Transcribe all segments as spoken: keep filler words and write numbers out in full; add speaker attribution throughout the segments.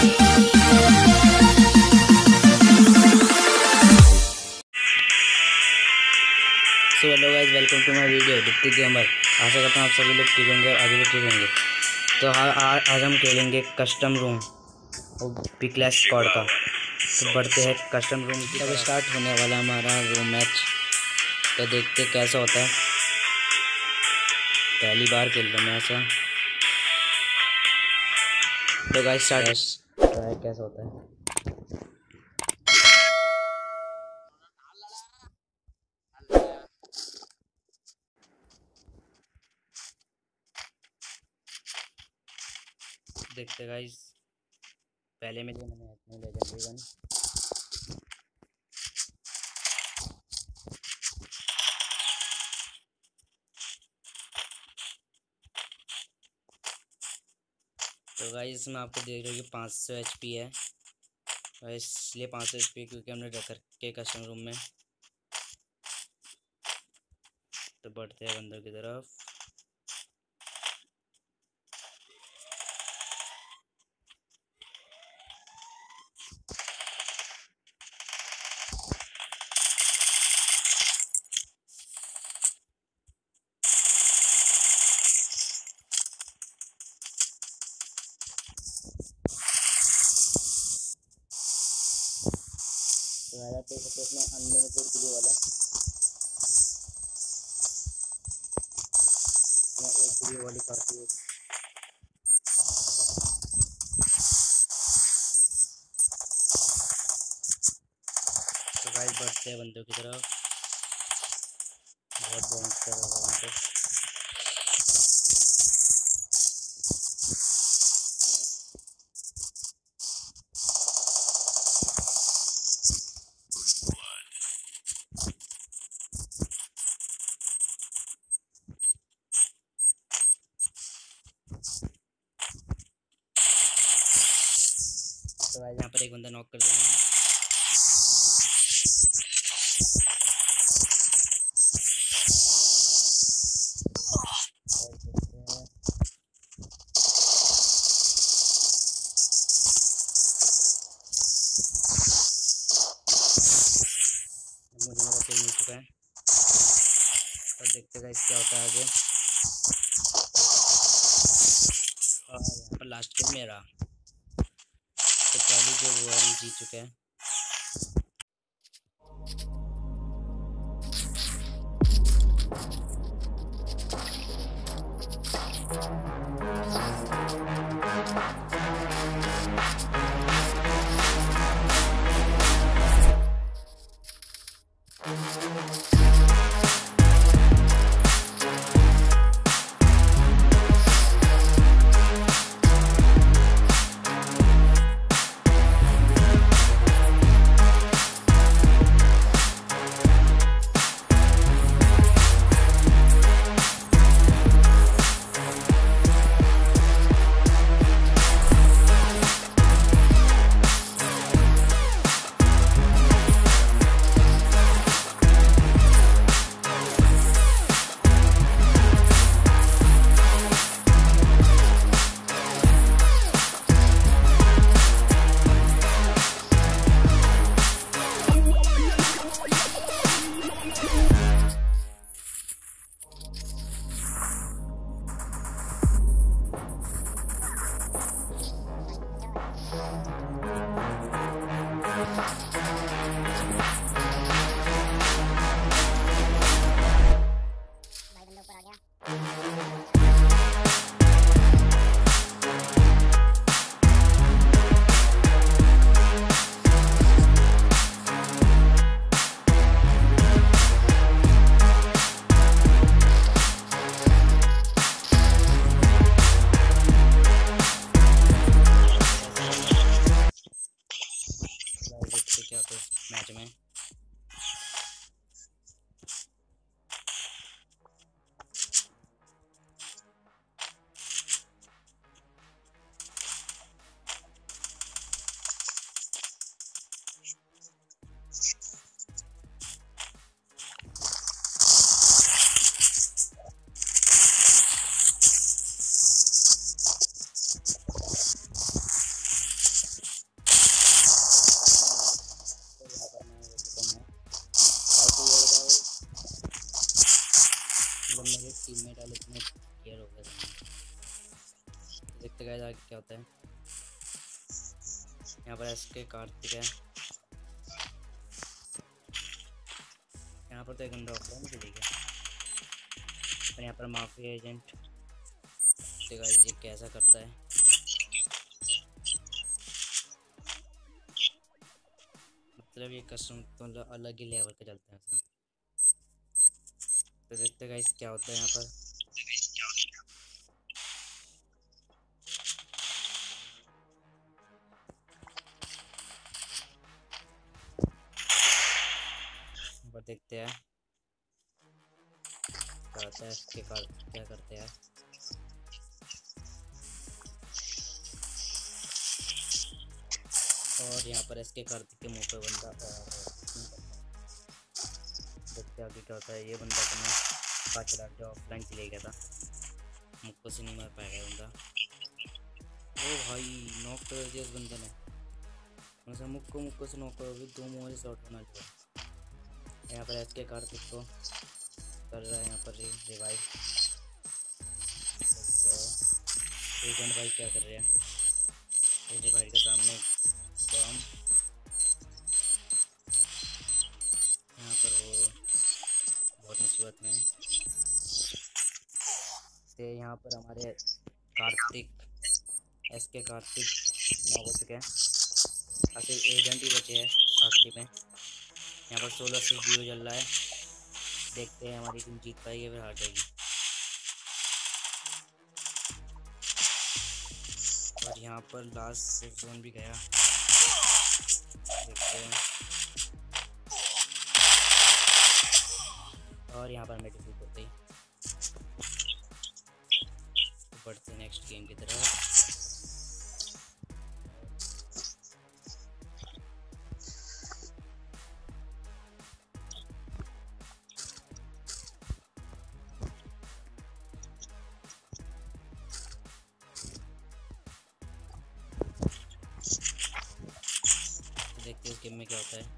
Speaker 1: So hello guys, welcome to my video deputy gamer. आशा करता हूँ आप सभी लोग ठीक होंगे और आगे भी ठीक होंगे। तो आज हम खेलेंगे कस्टम रूम और पिकलेस स्क्वाड का। तो बढ़ते हैं कस्टम रूम की तरफ। स्टार्ट होने वाला हमारा रूम मैच, तो देखते कैसा होता है। पहली बार खेल रहा हूँ मैं ऐसा। तो गाइस स्टार्ट ट्राई कैसा होता है। देखते गाइस, पहले में मैंने अपने लेजेंडरी गन। तो गाइस मैं आपको देख रहा हूँ कि पाँच सौ एच पी है, इसलिए पाँच सौ एच पी क्योंकि हमने रख के कस्टम रूम में। तो बढ़ते हैं बंदर की तरफ। तो मेरा देख सकते इसमें अनलिमिटेड ग्लू वाला, मैं एक ग्लू वाली काफ़ी है। तो गाइस बढ़ते हैं बंदों की तरफ। बहुत भयंकर होगा वहाँ पे। तो गाइस यहाँ पर एक बंदा नॉक कर दिया मैंने। मुझे मेरा किल मिल चुका है और देखते गाइस क्या होता है आगे। और यहाँ पर लास्ट किल मेरा। तो पहली जो वो हम जीत चुके हैं। क्या होता है। यहाँ पर एस के कार्तिक है, यहाँ पर तो एक बंदा ऑफलाइन भी दिखेगा। और यहाँ पर माफिया एजेंट देखा ये कैसा करता है। मतलब ये कस्टम तो मतलब अलग ही लेवल का चलता है ऐसा। तो देखते हैं गाइस क्या होता है यहाँ पर। यहाँ पर देखते हैं क्या होता है, इसके कार क्या करते हैं। और यहाँ पर इसके कार्तिक के मुंह पे बंदा देखते आगे क्या होता है। ये बंदा तो मैं पाँच लाख जो ऑफलाइन चले गया था, मुक्को से नहीं मार पाएगा बंदा। ओ भाई नॉक कर दिया उस बंदे ने, वैसे मुक्को मुक्को से नॉक कर दो मुँह से शॉट होना चाहिए। यहाँ पर इसके कार्तिक को कर रहा है यहाँ पर रिवाइव। एजेंट भाई क्या कर रहे हैं, एजेंट भाई के सामने बम। यहाँ पर वो बहुत मुसीबत में से। यहाँ पर हमारे कार्तिक एस के कार्तिक नौ हो चुके हैं, और सिर्फ एजेंट ही बचे हैं आखिरी में। यहाँ पर सोलह से जीरो चल रहा है, देखते हैं हमारी टीम जीत पाएगी या फिर हार जाएगी। और यहाँ पर लास्ट सेफ जोन भी गया, देखते हैं। और यहाँ पर मैं डिफीट होते ही बढ़ते नेक्स्ट गेम की तरफ। देखते हैं इस गेम में क्या होता है।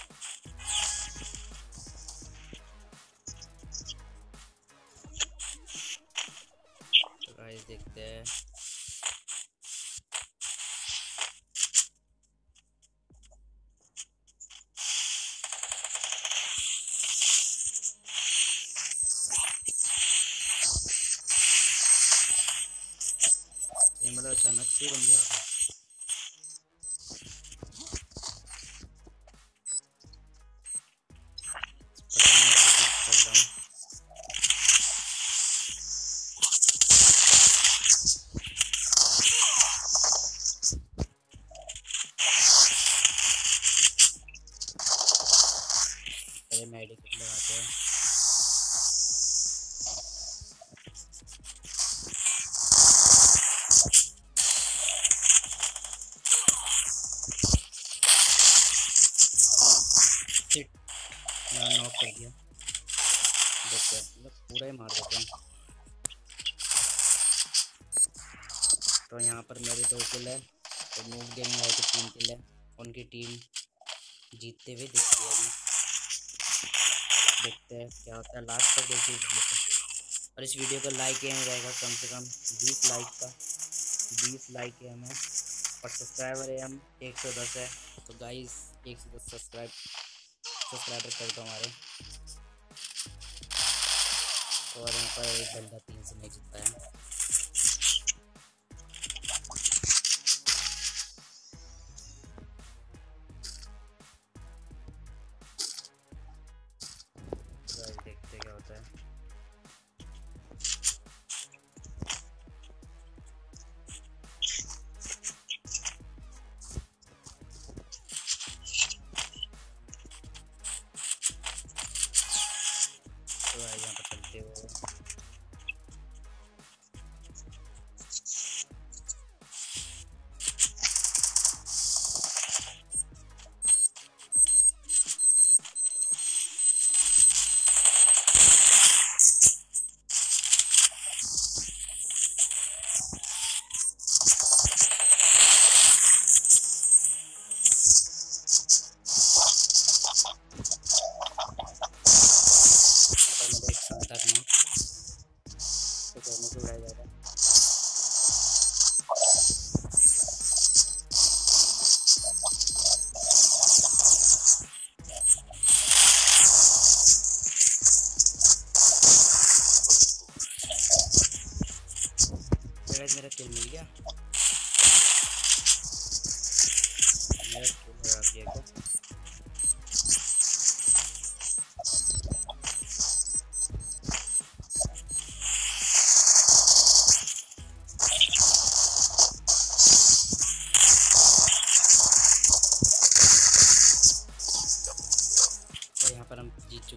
Speaker 1: तो गाइस देखते हैं। ये मतलब अचानक से बन गया था। मेडिकेट लगाते हैं। नॉक कर दिया, देखते हैं मतलब पूरा ही मार देते हैं। तो यहाँ पर मेरे दो किल है, तो मूव गेमिंग है कि तीन किल है। उनकी टीम जीतते हुए दिखती है अभी, देखते हैं क्या होता है लास्ट तक देखिए वीडियो को। और इस वीडियो का लाइक एम रहेगा कम से कम बीस लाइक का, बीस लाइक एम है। और सब्सक्राइबर है हम एक सौ दस है, तो गाइस एक सौ दस सब्सक्राइब सब्सक्राइबर कर दो हमारे। और यहाँ पर एक बंदा तीन से नहीं जीतता है। तो देखते क्या होता है। तो यहाँ पर चलते हो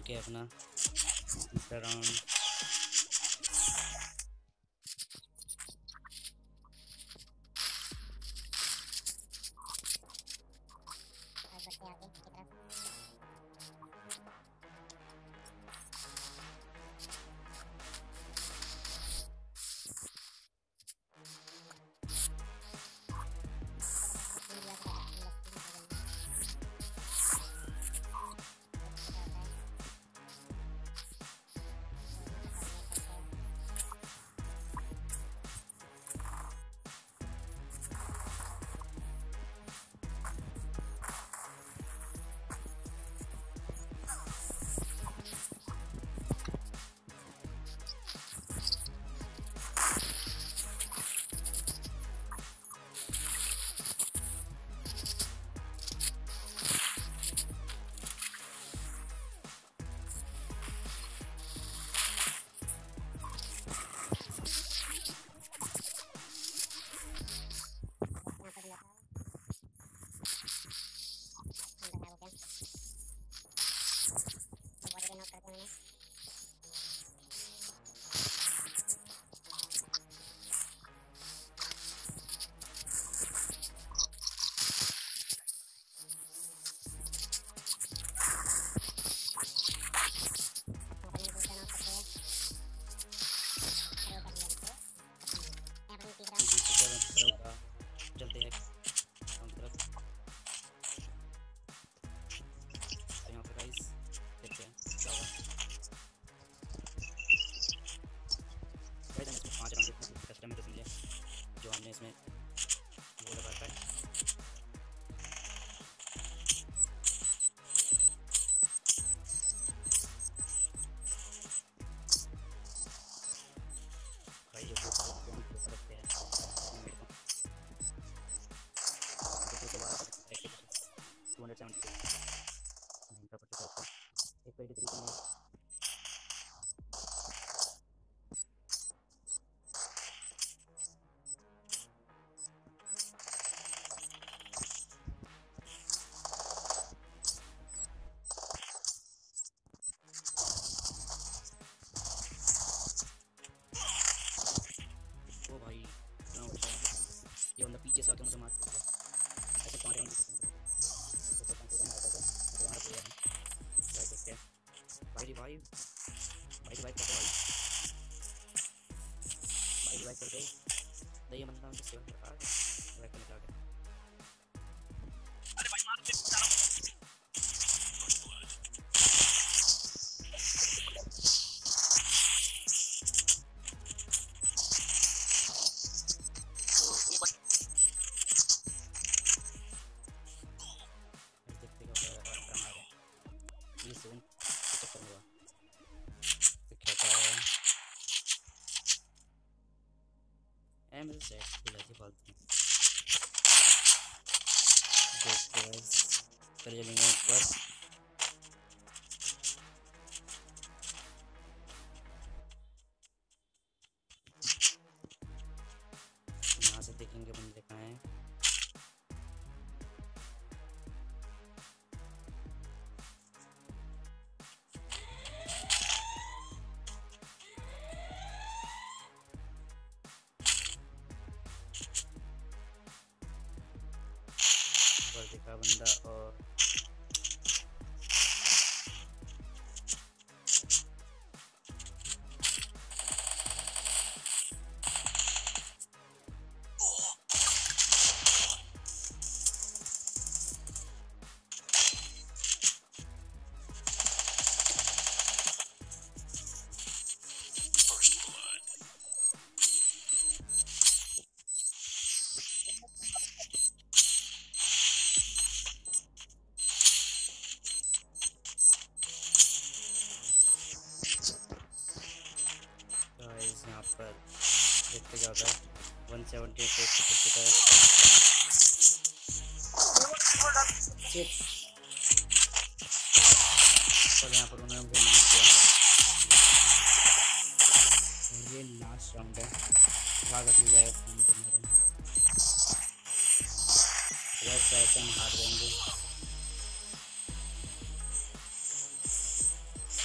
Speaker 1: चुके हैं अपना तीसरा राउंड। चलते हैं तरफ। यहाँ पे गाइस देखते हैं क्या होगा। गाइस हम इसमें पाँच राउंड कस्टम तो मिले जो हमने इसमें वो लगा रखा है। भाई जो रखते हैं टू हंड्रेड सेवेंटी एक पेटी तरीके में ओ भाई ये बंदा पीछे से आके मुझे मार ऐसे कौन रहे हैं भाई भाई भाई भाई करते भाई भाई भाई करते नहीं बंदा हमसे सेवन कर रहा है भाई करने लगा। अरे भाई मार दे ये जोन चक्कर हुआ दिखाता है एम से बुलाती फालतू देखते हैं कर चलेंगे ऊपर। यहाँ से देखेंगे बंदे कहाँ हैं। देखा बंदा और यहाँ पर देखते क्या होता है। वन सेवेंटी एट कर चुका है। और यहाँ पर उन्होंने किया और ये लास्ट राउंड है। भागत मिल जाएगा वैसे ऐसे हम हार जाएंगे।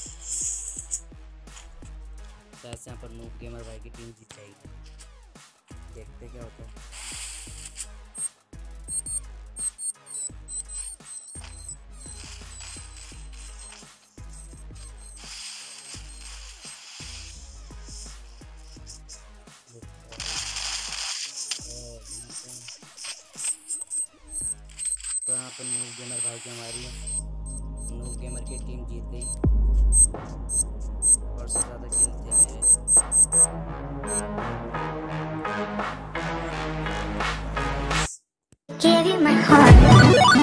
Speaker 1: से यहाँ पर नूब गेमर भाई की टीम जीत जाएगी। देखते क्या होता है। तो यहाँ पर नूब गेमर भाई की हमारी नूब गेमर की टीम जीत गई और सबसे ज़्यादा किल थे मेरे।
Speaker 2: Give you my heart.